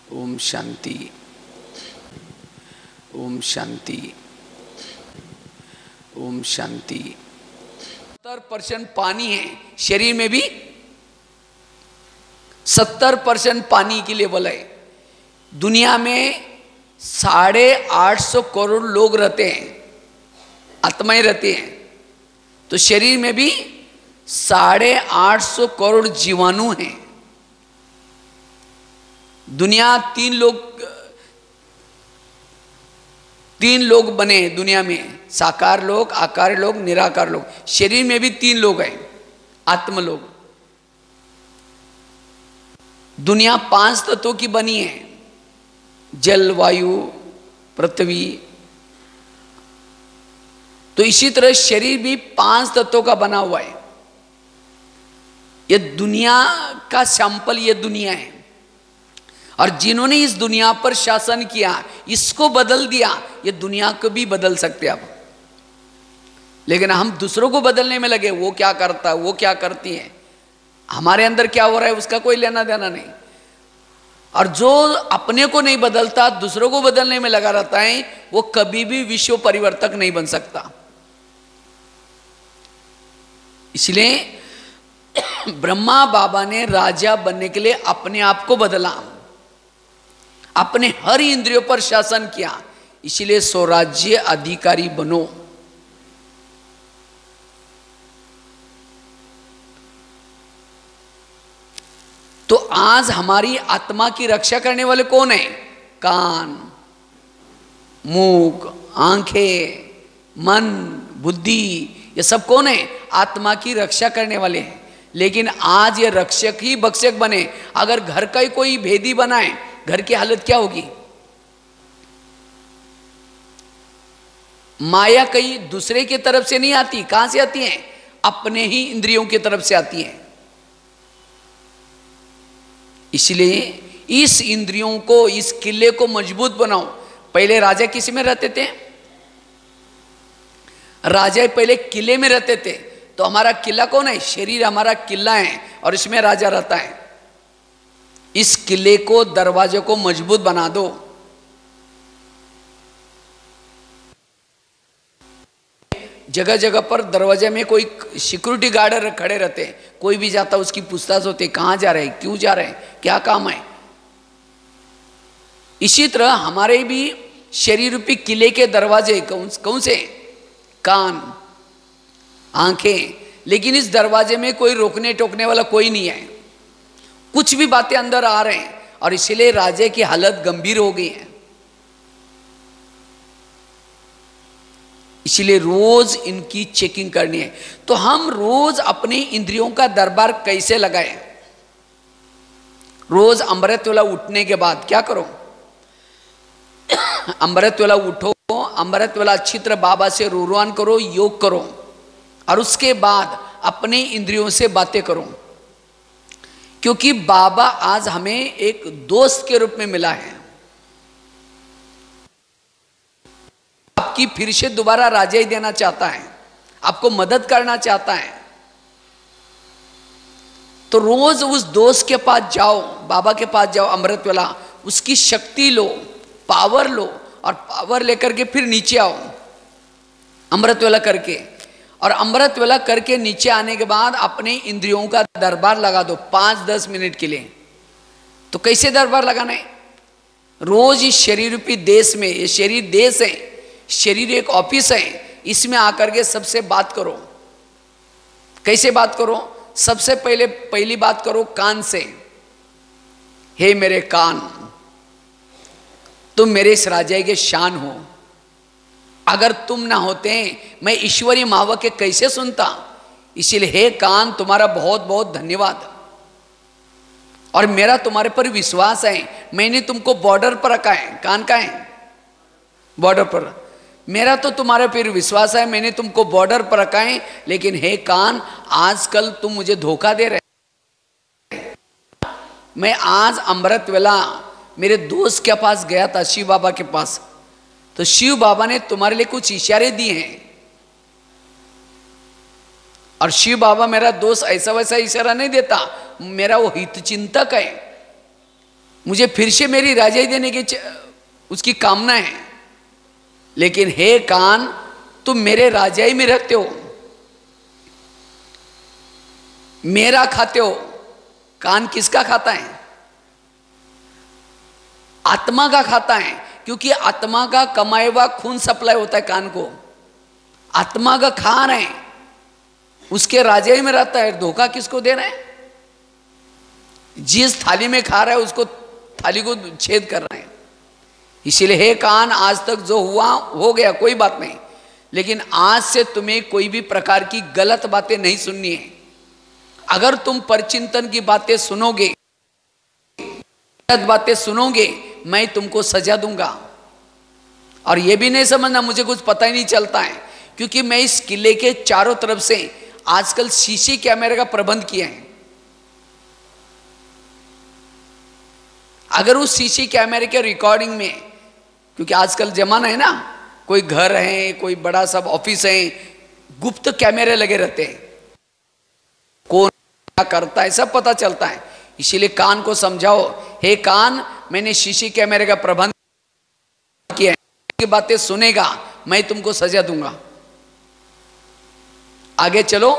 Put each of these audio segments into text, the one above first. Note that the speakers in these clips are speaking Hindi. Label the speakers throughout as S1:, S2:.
S1: ओम शांति, ओम शांति, ओम शांति। 70% पानी है शरीर में भी, 70% पानी की लेवल है। दुनिया में 850 करोड़ लोग रहते हैं, आत्माएं रहते हैं, तो शरीर में भी 850 करोड़ जीवाणु हैं। दुनिया तीन लोग बने दुनिया में, साकार लोग, आकार लोग, निराकार लोग। शरीर में भी 3 लोग हैं, आत्म लोग। दुनिया 5 तत्वों की बनी है, जल, वायु, पृथ्वी। तो इसी तरह शरीर भी 5 तत्वों का बना हुआ है। ये दुनिया का सैंपल, ये दुनिया है। और जिन्होंने इस दुनिया पर शासन किया, इसको बदल दिया, ये दुनिया को भी बदल सकते अब। लेकिन हम दूसरों को बदलने में लगे, वो क्या करता है, वो क्या करती है, हमारे अंदर क्या हो रहा है उसका कोई लेना देना नहीं। और जो अपने को नहीं बदलता, दूसरों को बदलने में लगा रहता है, वो कभी भी विश्व परिवर्तक नहीं बन सकता। इसलिए ब्रह्मा बाबा ने राजा बनने के लिए अपने आप को बदला, अपने हर इंद्रियों पर शासन किया। इसलिए स्वराज्य अधिकारी बनो। तो आज हमारी आत्मा की रक्षा करने वाले कौन है? कान, मुख, आंखें, मन, बुद्धि, ये सब कौन है? आत्मा की रक्षा करने वाले हैं। लेकिन आज ये रक्षक ही भक्षक बने। अगर घर का ही कोई भेदी बनाए, घर की हालत क्या होगी? माया कहीं दूसरे की तरफ से नहीं आती, कहां से आती है? अपने ही इंद्रियों की तरफ से आती है। इसलिए इस इंद्रियों को, इस किले को मजबूत बनाओ। पहले राजा किसी में रहते थे? राजा पहले किले में रहते थे। तो हमारा किला कौन है? शरीर हमारा किला है और इसमें राजा रहता है। इस किले को, दरवाजे को मजबूत बना दो। जगह जगह पर दरवाजे में कोई सिक्योरिटी गार्ड खड़े रहते हैं। कोई भी जाता उसकी पूछताछ होती है, कहां जा रहे हैं, क्यों जा रहे हैं, क्या काम है। इसी तरह हमारे भी शरीर रूपी किले के दरवाजे कौन से? कान, आंखें। लेकिन इस दरवाजे में कोई रोकने टोकने वाला कोई नहीं है। कुछ भी बातें अंदर आ रहे हैं और इसलिए राजे की हालत गंभीर हो गई है। इसलिए रोज इनकी चेकिंग करनी है। तो हम रोज अपने इंद्रियों का दरबार कैसे लगाएं? रोज अमृत वेला उठने के बाद क्या करो? अमृत वेला उठो, अमृत वेला अच्छी तरह बाबा से रूरवान करो, योग करो, और उसके बाद अपने इंद्रियों से बातें करो। क्योंकि बाबा आज हमें एक दोस्त के रूप में मिला है। आपकी फिर से दोबारा राजाई देना चाहता है, आपको मदद करना चाहता है। तो रोज उस दोस्त के पास जाओ, बाबा के पास जाओ, अमृत वेला, उसकी शक्ति लो, पावर लो, और पावर लेकर के फिर नीचे आओ अमृत वेला करके। और अमृत वेला करके नीचे आने के बाद अपने इंद्रियों का दरबार लगा दो 5-10 मिनट के लिए। तो कैसे दरबार लगाना है? रोज इस शरीर रूपी देश में, ये शरीर देश है, शरीर एक ऑफिस है, इसमें आकर के सबसे बात करो। कैसे बात करो? सबसे पहली बात करो कान से। हे मेरे कान, तुम मेरे इस राजा के शान हो। अगर तुम ना होते मैं ईश्वरीय महावाक्य कैसे सुनता? इसलिए हे कान, तुम्हारा बहुत बहुत धन्यवाद। और मेरा तुम्हारे पर विश्वास है। मैंने तुमको बॉर्डर पर रखा है। कान का है? बॉर्डर पर। मेरा तो तुम्हारे पर विश्वास है, मैंने तुमको बॉर्डर पर रखा है। लेकिन हे कान, आजकल तुम मुझे धोखा दे रहे। मैं आज अमृत वेला मेरे दोस्त के पास गया था, शिव बाबा के पास। तो शिव बाबा ने तुम्हारे लिए कुछ इशारे दिए हैं। और शिव बाबा मेरा दोस्त ऐसा वैसा इशारा नहीं देता, मेरा वो हित चिंतक है। मुझे फिर से मेरी राजाई देने की उसकी कामना है, लेकिन हे कान, तुम मेरे राजाई में रहते हो, मेरा खाते हो। कान किसका खाता है? आत्मा का खाता है, क्योंकि आत्मा का कमाया हुआ खून सप्लाई होता है कान को। आत्मा का खा रहे हैं, उसके राजाई में रहता है। धोखा किसको दे रहे हैं? जिस थाली में खा रहा है उसको, थाली को छेद कर रहे हैं। इसीलिए हे कान, आज तक जो हुआ हो गया, कोई बात नहीं, लेकिन आज से तुम्हें कोई भी प्रकार की गलत बातें नहीं सुननी है। अगर तुम परचिंतन की बातें सुनोगे, गलत बातें सुनोगे, मैं तुमको सजा दूंगा। और यह भी नहीं समझना मुझे कुछ पता ही नहीं चलता है, क्योंकि मैं इस किले के चारों तरफ से आजकल सीसी कैमरे का प्रबंध किया है। अगर उस सीसी कैमरे के रिकॉर्डिंग में, क्योंकि आजकल जमाना है ना, कोई घर है, कोई बड़ा सब ऑफिस है, गुप्त कैमरे लगे रहते हैं, कौन क्या करता है सब पता चलता है। इसीलिए कान को समझाओ, हे कान, मैंने सीसी कैमरे का प्रबंध किया है, की बातें सुनेगा मैं तुमको सजा दूंगा। आगे चलो,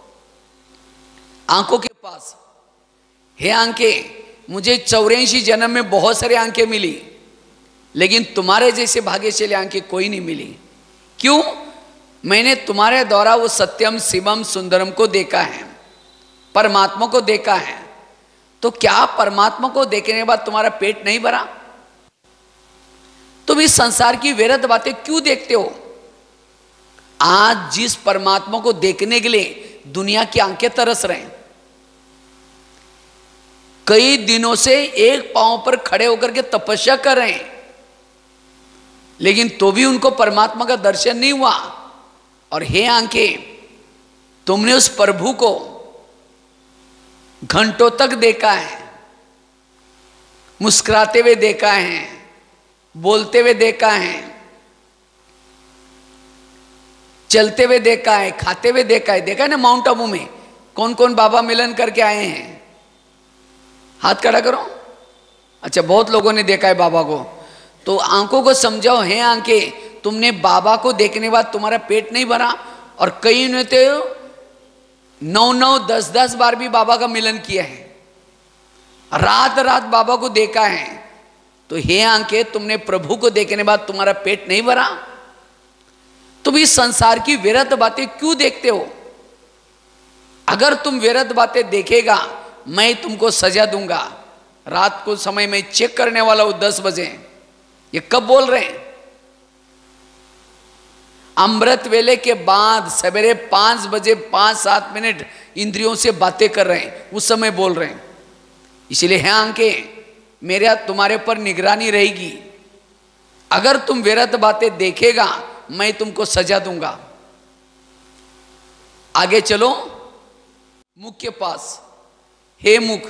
S1: आंखों के पास। हे आंखें, मुझे 84 जन्म में बहुत सारी आंखें मिली, लेकिन तुम्हारे जैसे भाग्यशाली आंखें कोई नहीं मिली। क्यों? मैंने तुम्हारे द्वारा वो सत्यम शिवम सुंदरम को देखा है, परमात्मा को देखा है। तो क्या परमात्मा को देखने के बाद तुम्हारा पेट नहीं भरा? तुम इस संसार की व्यर्थ बातें क्यों देखते हो? आज जिस परमात्मा को देखने के लिए दुनिया की आंखें तरस रहे हैं, कई दिनों से एक पांव पर खड़े होकर के तपस्या कर रहे हैं, लेकिन तो भी उनको परमात्मा का दर्शन नहीं हुआ। और हे आंखें, तुमने उस प्रभु को घंटों तक देखा है, मुस्कुराते हुए देखा है, बोलते हुए देखा है, चलते हुए देखा है, खाते हुए देखा है। देखा है ना माउंट आबू में कौन कौन बाबा मिलन करके आए हैं? हाथ खड़ा करो। अच्छा, बहुत लोगों ने देखा है बाबा को। तो आंखों को समझाओ, हे आंखें, तुमने बाबा को देखने के बाद तुम्हारा पेट नहीं भरा। और कई ने तो 9-9, 10-10 बार भी बाबा का मिलन किया है, रात रात बाबा को देखा है। तो हे आंखें, तुमने प्रभु को देखने के बाद तुम्हारा पेट नहीं भरा? तुम इस संसार की व्यर्थ बातें क्यों देखते हो? अगर तुम व्यर्थ बातें देखेगा, मैं तुमको सजा दूंगा। रात को समय में चेक करने वाला हूं 10 बजे। ये कब बोल रहे हैं? अमृत वेले के बाद सवेरे 5 बजे 5-7 मिनट इंद्रियों से बातें कर रहे हैं, उस समय बोल रहे हैं। इसलिए है आंखें, मेरा तुम्हारे पर निगरानी रहेगी। अगर तुम व्यर्थ बातें देखेगा, मैं तुमको सजा दूंगा। आगे चलो, मुख के पास। हे मुख,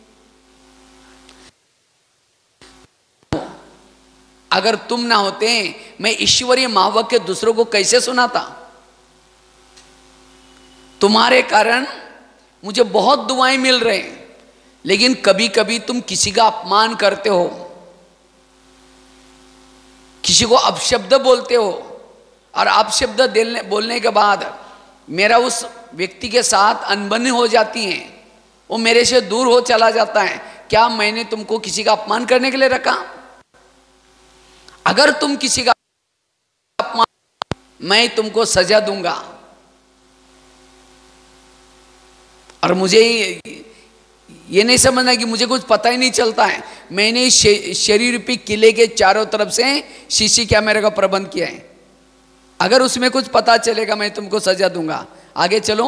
S1: अगर तुम ना होते मैं ईश्वरीय महावाक्य दूसरों को कैसे सुनाता? तुम्हारे कारण मुझे बहुत दुआएं मिल रहे हैं, लेकिन कभी कभी तुम किसी का अपमान करते हो, किसी को अपशब्द बोलते हो, और अपशब्द बोलने के बाद मेरा उस व्यक्ति के साथ अनबन हो जाती है, वो मेरे से दूर हो चला जाता है। क्या मैंने तुमको किसी का अपमान करने के लिए रखा? अगर तुम किसी का अपमान, मैं तुमको सजा दूंगा। और मुझे ये नहीं समझना कि मुझे कुछ पता ही नहीं चलता है। मैंने शरीर रूपी किले के चारों तरफ से सीसी कैमरे का प्रबंध किया है। अगर उसमें कुछ पता चलेगा, मैं तुमको सजा दूंगा। आगे चलो,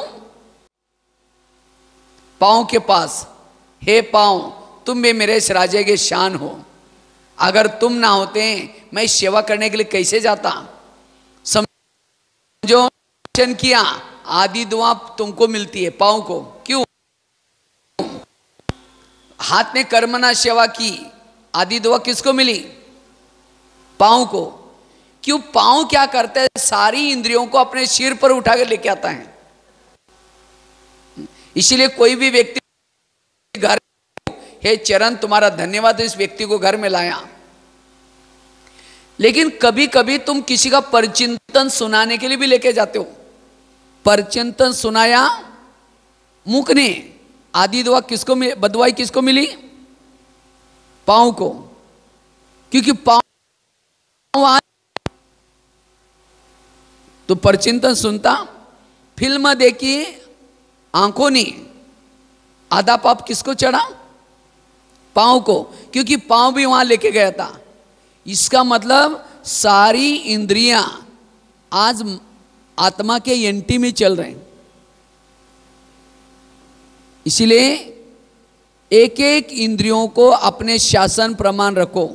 S1: पांव के पास। हे पांव, तुम भी मेरे इस राजे के शान हो। अगर तुम ना होते मैं सेवा करने के लिए कैसे जाता? समझो, दर्शन किया, आदि दुआ तुमको मिलती है पांव को। क्यों? हाथ ने कर्मना सेवा की, आदि दुआ किसको मिली? पांव को। क्यों? पांव क्या करता है? सारी इंद्रियों को अपने सिर पर उठा कर लेके आता है। इसीलिए कोई भी व्यक्ति घर, हे चरण तुम्हारा धन्यवाद, इस व्यक्ति को घर में लाया। लेकिन कभी कभी तुम किसी का परचिंतन सुनाने के लिए भी लेके जाते हो। परचिंतन सुनाया मुख ने, आदि दुआ किसको बदवाई किसको मिली? पांव को, क्योंकि पांव तो परचिंतन सुनता, फिल्म देखी आंखों ने, आधा पाप किसको चढ़ा? पांव को, क्योंकि पांव भी वहां लेके गया था। इसका मतलब सारी इंद्रियां आज आत्मा के एंटी में चल रहे हैं। इसीलिए एक एक इंद्रियों को अपने शासन प्रमाण रखो।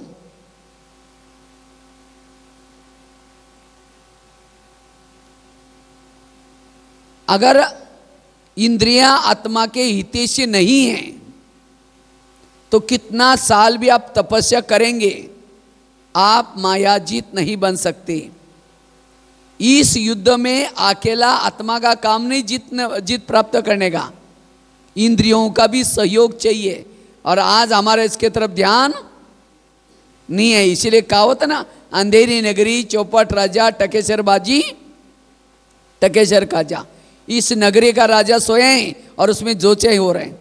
S1: अगर इंद्रियां आत्मा के हितैषी नहीं हैं तो कितना साल भी आप तपस्या करेंगे, आप मायाजीत नहीं बन सकते। इस युद्ध में अकेला आत्मा का काम नहीं जीत प्राप्त करने का, इंद्रियों का भी सहयोग चाहिए। और आज हमारा इसके तरफ ध्यान नहीं है। इसीलिए कहा होता ना, अंधेरी नगरी चौपट राजा टकेसर बाजी टकेसर काजा। इस नगरी का राजा सोए और उसमें जोचे हो रहे हैं।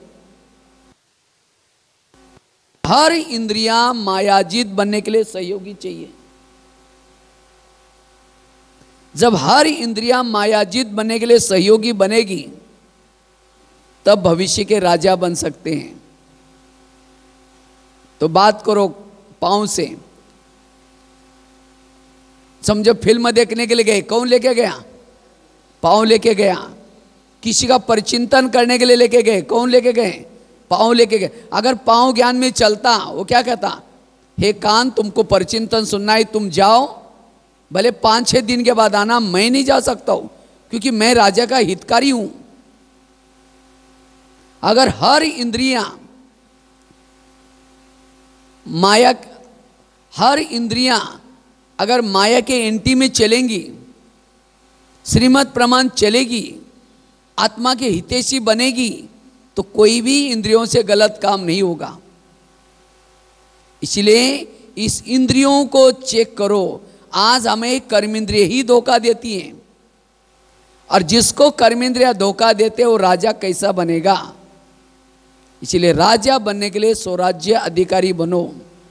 S1: हर इंद्रियां मायाजीत बनने के लिए सहयोगी चाहिए। जब हर इंद्रियां मायाजीत बनने के लिए सहयोगी बनेगी तब भविष्य के राजा बन सकते हैं। तो बात करो पांव से। समझो फिल्म देखने के लिए गए, कौन लेके गया? पांव लेके गया। किसी का परिचिंतन करने के लिए लेके गए, कौन लेके गए? पांव लेके गए। अगर पांव ज्ञान में चलता, वो क्या कहता? हे कान, तुमको परिचिंतन सुनना है, तुम जाओ, भले 5-6 दिन के बाद आना, मैं नहीं जा सकता हूं क्योंकि मैं राजा का हितकारी हूं। अगर हर इंद्रियां माया, हर इंद्रियां अगर माया के एंटी में चलेंगी, श्रीमत प्रमाण चलेगी, आत्मा के हितैषी बनेगी, तो कोई भी इंद्रियों से गलत काम नहीं होगा। इसलिए इस इंद्रियों को चेक करो। आज हमें कर्मेंद्रिय ही धोखा देती हैं, और जिसको कर्मेंद्रिय धोखा देते वो राजा कैसा बनेगा? इसलिए राजा बनने के लिए स्वराज्य अधिकारी बनो।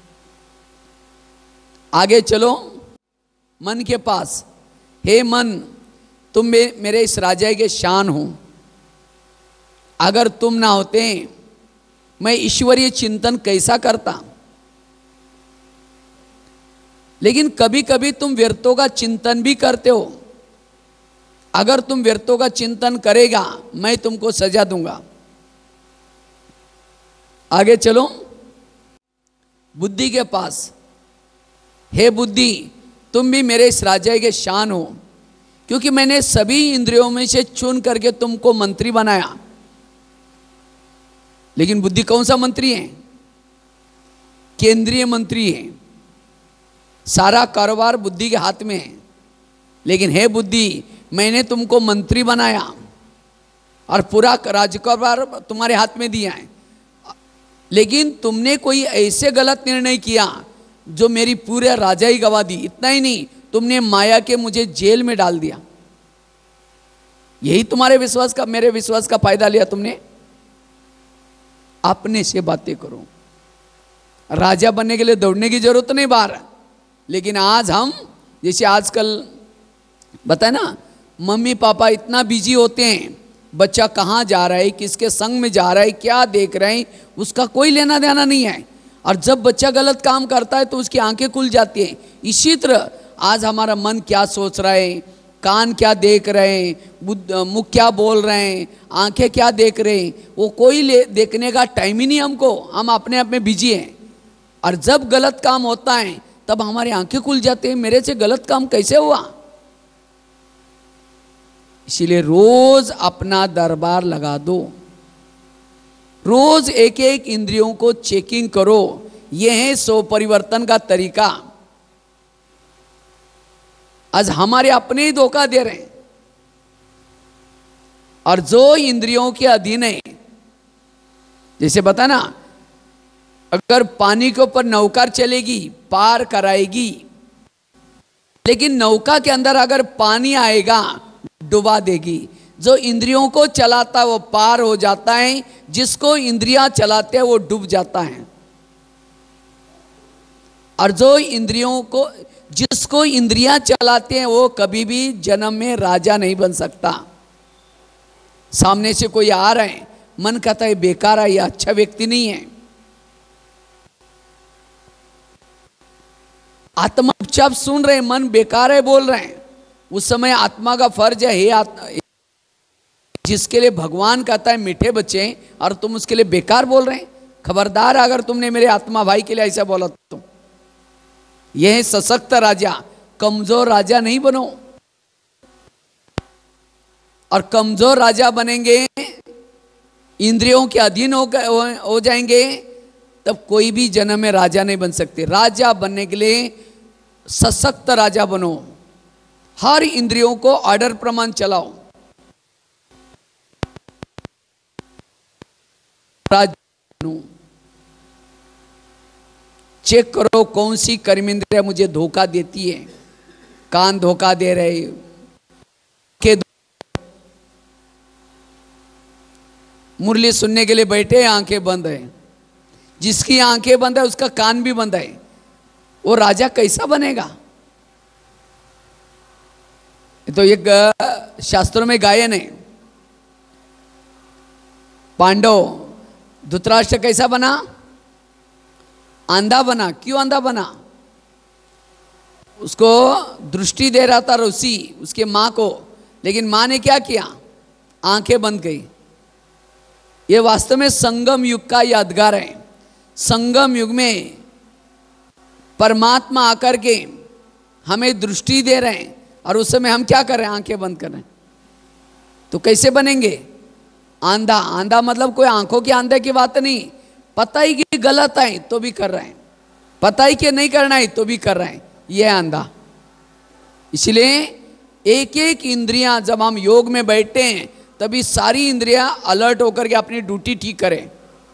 S1: आगे चलो मन के पास। हे मन, तुम मेरे इस राजा के शान हो। अगर तुम ना होते मैं ईश्वरीय चिंतन कैसा करता? लेकिन कभी कभी तुम व्यर्थों का चिंतन भी करते हो। अगर तुम व्यर्थों का चिंतन करेगा, मैं तुमको सजा दूंगा। आगे चलो बुद्धि के पास। हे बुद्धि, तुम भी मेरे इस राजा के शान हो, क्योंकि मैंने सभी इंद्रियों में से चुन करके तुमको मंत्री बनाया। लेकिन बुद्धि कौन सा मंत्री है? केंद्रीय मंत्री है। सारा कारोबार बुद्धि के हाथ में है। लेकिन हे बुद्धि, मैंने तुमको मंत्री बनाया और पूरा राज्यकारभार तुम्हारे हाथ में दिया है। लेकिन तुमने कोई ऐसे गलत निर्णय किया जो मेरी पूरे राजा ही गवा दी। इतना ही नहीं, तुमने माया के मुझे जेल में डाल दिया। यही तुम्हारे विश्वास का, मेरे विश्वास का फायदा लिया तुमने। अपने से बातें करो। राजा बनने के लिए दौड़ने की जरूरत नहीं बाहर। लेकिन आज हम, जैसे आजकल बताए ना, मम्मी पापा इतना बिजी होते हैं, बच्चा कहाँ जा रहा है, किसके संग में जा रहा है, क्या देख रहे हैं, उसका कोई लेना देना नहीं है। और जब बच्चा गलत काम करता है तो उसकी आंखें खुल जाती हैं। इसी तरह आज हमारा मन क्या सोच रहा है, कान क्या देख रहे हैं, मुख क्या बोल रहे हैं, आंखें क्या देख रहे हैं, वो कोई देखने का टाइम ही नहीं हमको। हम अपने आप में बिजी हैं। और जब गलत काम होता है तब हमारी आंखें खुल जाती हैं, मेरे से गलत काम कैसे हुआ। इसीलिए रोज अपना दरबार लगा दो। रोज एक एक इंद्रियों को चेकिंग करो। यह है स्व परिवर्तन का तरीका। आज हमारे अपने ही धोखा दे रहे हैं। और जो इंद्रियों के अधीन है, जैसे बता ना, अगर पानी के ऊपर नौका चलेगी पार कराएगी, लेकिन नौका के अंदर अगर पानी आएगा डुबा देगी। जो इंद्रियों को चलाता है वो पार हो जाता है, जिसको इंद्रियां चलाते हैं वो डूब जाता है। और जो इंद्रियों को, जिसको इंद्रियां चलाते हैं वो कभी भी जन्म में राजा नहीं बन सकता। सामने से कोई आ रहा है, मन कहता है बेकार है, ये अच्छा व्यक्ति नहीं है। आत्मा चुपचाप सुन रहे हैं, मन बेकार है बोल रहे हैं, उस समय आत्मा का फर्ज है, हे आत्मा, जिसके लिए भगवान कहता है मीठे बच्चे और तुम उसके लिए बेकार बोल रहे हैं, खबरदार अगर तुमने मेरे आत्मा भाई के लिए ऐसा बोला तो। यह है सशक्त राजा, कमजोर राजा नहीं बनो। और कमजोर राजा बनेंगे, इंद्रियों के अधीन हो जाएंगे, तब कोई भी जन्म में राजा नहीं बन सकते। राजा बनने के लिए सशक्त राजा बनो, हर इंद्रियों को ऑर्डर प्रमाण चलाओ। चेक करो कौन सी कर्मेंद्रिया मुझे धोखा देती है। कान धोखा दे रहे, के मुरली सुनने के लिए बैठे, आंखें बंद है। जिसकी आंखें बंद है उसका कान भी बंद है, वो राजा कैसा बनेगा? तो एक शास्त्रों में गायन है, पांडव धृतराष्ट्र कैसा बना? अंधा बना। क्यों अंधा बना? उसको दृष्टि दे रहा था ऋषि, उसके मां को, लेकिन मां ने क्या किया? आंखें बंद गई। ये वास्तव में संगम युग का यादगार है। संगम युग में परमात्मा आकर के हमें दृष्टि दे रहे हैं और उस समय हम क्या कर रहे हैं? आंखें बंद कर रहे हैं। तो कैसे बनेंगे? आंधा। आंधा मतलब कोई आंखों की आंधे की बात नहीं, पता ही कि गलत है तो भी कर रहे हैं, पता ही कि नहीं करना है तो भी कर रहे हैं, यह आंधा। इसलिए एक एक इंद्रियां, जब हम योग में बैठते हैं तभी सारी इंद्रियां अलर्ट होकर के अपनी ड्यूटी ठीक करें।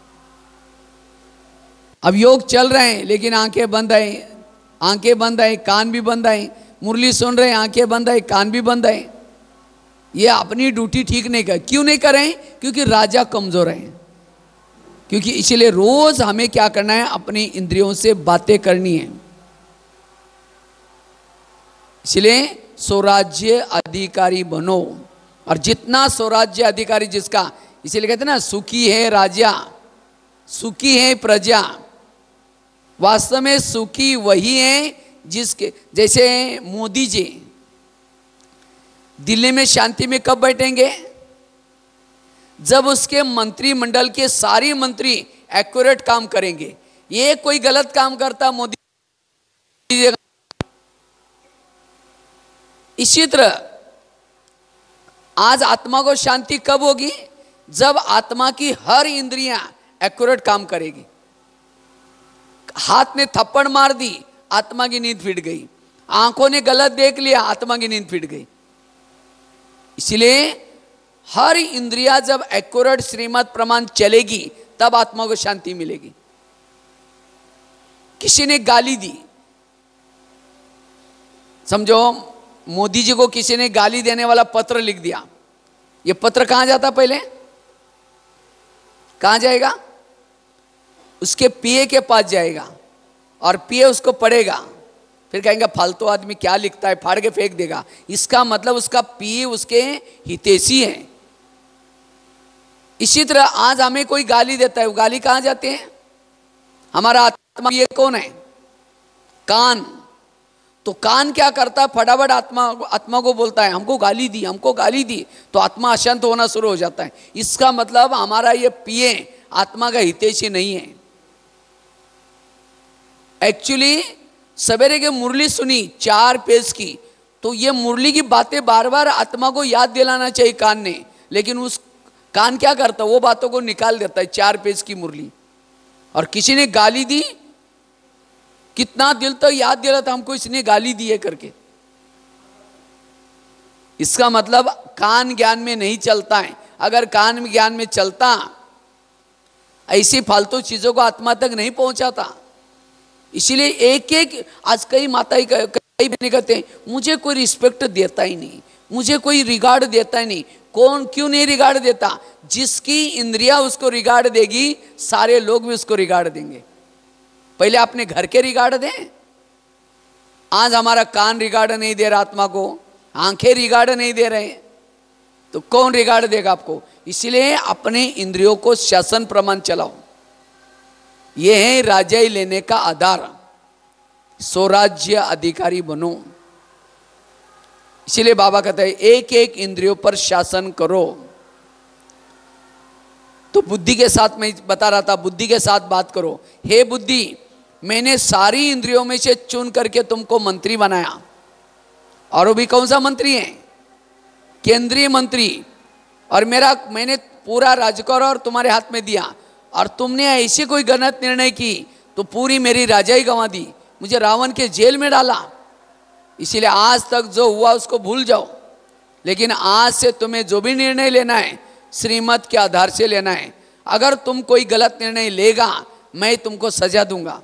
S1: अब योग चल रहे हैं लेकिन आंखें बंद है, आंखें बंद है, कान भी बंद है, मुरली सुन रहे हैं, आंखें बंद है, कान भी बंद है। ये अपनी ड्यूटी ठीक नहीं कर। क्यों नहीं करें? क्योंकि राजा कमजोर है। क्योंकि इसलिए रोज हमें क्या करना है? अपनी इंद्रियों से बातें करनी है। इसलिए स्वराज्य अधिकारी बनो, और जितना स्वराज्य अधिकारी जिसका, इसीलिए कहते हैं ना, सुखी है राजा, सुखी है प्रजा। वास्तव में सुखी वही है जिसके, जैसे मोदी जी दिल्ली में शांति में कब बैठेंगे? जब उसके मंत्रिमंडल के सारे मंत्री एक्यूरेट काम करेंगे। ये कोई गलत काम करता मोदी। इसी तरह आज आत्मा को शांति कब होगी? जब आत्मा की हर इंद्रियां एक्यूरेट काम करेगी। हाथ ने थप्पड़ मार दी, आत्मा की नींद फिट गई। आंखों ने गलत देख लिया, आत्मा की नींद फिट गई। इसलिए हर इंद्रिया जब एक्यूरेट श्रीमत प्रमाण चलेगी तब आत्मा को शांति मिलेगी। किसी ने गाली दी, समझो मोदी जी को किसी ने गाली देने वाला पत्र लिख दिया, ये पत्र कहां जाता? पहले कहां जाएगा? उसके पीए के पास जाएगा और पीए उसको पढ़ेगा, फिर कहेंगे फालतू आदमी क्या लिखता है, फाड़ के फेंक देगा। इसका मतलब उसका पीए उसके हितैषी है। इसी तरह आज हमें कोई गाली देता है, वो गाली कहां जाते हैं? हमारा आत्मा। ये कौन है? कान। तो कान क्या करता है? फटाफट आत्मा को बोलता है हमको गाली दी, हमको गाली दी, तो आत्मा अशांत होना शुरू हो जाता है। इसका मतलब हमारा ये पीए आत्मा का हितैषी नहीं है। एक्चुअली सवेरे के मुरली सुनी 4 पेज की, तो ये मुरली की बातें बार बार आत्मा को याद दिलाना चाहिए कान ने, लेकिन उस कान क्या करता? वो बातों को निकाल देता है। 4 पेज की मुरली, और किसी ने गाली दी, कितना दिल तो याद दिला था हमको इसने गाली दी है करके। इसका मतलब कान ज्ञान में नहीं चलता है। अगर कान ज्ञान में चलता ऐसी फालतू चीजों को आत्मा तक नहीं पहुंचाता। इसीलिए एक एक, आज कई माताएं कई बहनें कहते हैं मुझे कोई रिस्पेक्ट देता ही नहीं, मुझे कोई रिगार्ड देता ही नहीं। कौन क्यों नहीं रिगार्ड देता? जिसकी इंद्रिया उसको रिगार्ड देगी, सारे लोग भी उसको रिगार्ड देंगे। पहले अपने घर के रिगार्ड दें। आज हमारा कान रिगार्ड नहीं दे रहा आत्मा को, आंखें रिगार्ड नहीं दे रहे, तो कौन रिगार्ड देगा आपको? इसलिए अपने इंद्रियों को शासन प्रमाण चलाओ। यह है राजाई लेने का आधार। स्वराज्य अधिकारी बनो। इसलिए बाबा कहते हैं एक एक इंद्रियों पर शासन करो। तो बुद्धि के साथ मैं बता रहा था, बुद्धि के साथ बात करो। हे बुद्धि, मैंने सारी इंद्रियों में से चुन करके तुमको मंत्री बनाया। और वो भी कौन सा मंत्री है? केंद्रीय मंत्री। और मैंने पूरा राजकर और तुम्हारे हाथ में दिया, और तुमने ऐसे कोई गलत निर्णय की तो पूरी मेरी राजाई गंवा दी, मुझे रावण के जेल में डाला। इसीलिए आज तक जो हुआ उसको भूल जाओ, लेकिन आज से तुम्हें जो भी निर्णय लेना है श्रीमत के आधार से लेना है। अगर तुम कोई गलत निर्णय लेगा, मैं तुमको सजा दूंगा।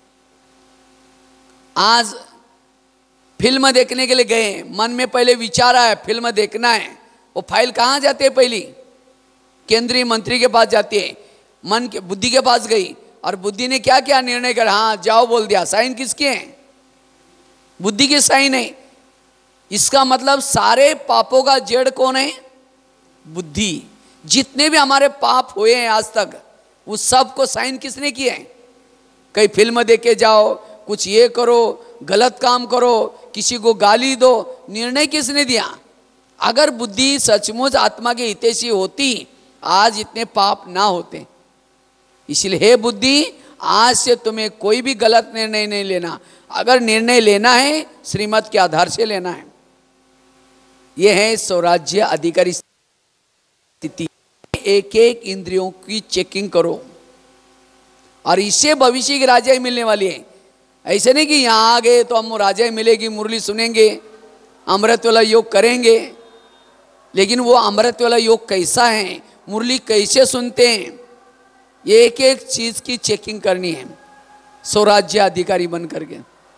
S1: आज फिल्म देखने के लिए गए, मन में पहले विचार आया फिल्म देखना है, वो फाइल कहाँ जाती है? पहली केंद्रीय मंत्री के पास जाती है। मन के बुद्धि के पास गई, और बुद्धि ने क्या क्या निर्णय कर, हाँ जाओ बोल दिया। साइन किसके हैं? बुद्धि के साइन है। इसका मतलब सारे पापों का जड़ कौन है? बुद्धि। जितने भी हमारे पाप हुए हैं आज तक, उस सब को साइन किसने किए हैं? कहीं फिल्म देख के जाओ, कुछ ये करो, गलत काम करो, किसी को गाली दो, निर्णय किसने दिया? अगर बुद्धि सचमुच आत्मा के हितैषी होती, आज इतने पाप ना होते। इसलिए हे बुद्धि, आज से तुम्हें कोई भी गलत निर्णय नहीं लेना। अगर निर्णय लेना है श्रीमत के आधार से लेना है। यह है स्वराज्य अधिकारी स्थिति। एक एक इंद्रियों की चेकिंग करो, और इससे भविष्य की राजाई मिलने वाली है। ऐसे नहीं कि यहाँ आ गए तो हम राजाई मिलेगी, मुरली सुनेंगे, अमृत वाला योग करेंगे। लेकिन वो अमृत वाला योग कैसा है, मुरली कैसे सुनते हैं, एक एक चीज की चेकिंग करनी है स्वराज्य अधिकारी बन करके।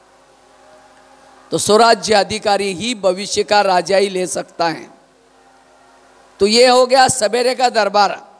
S1: तो स्वराज्य अधिकारी ही भविष्य का राजा ही ले सकता है। तो ये हो गया सवेरे का दरबार।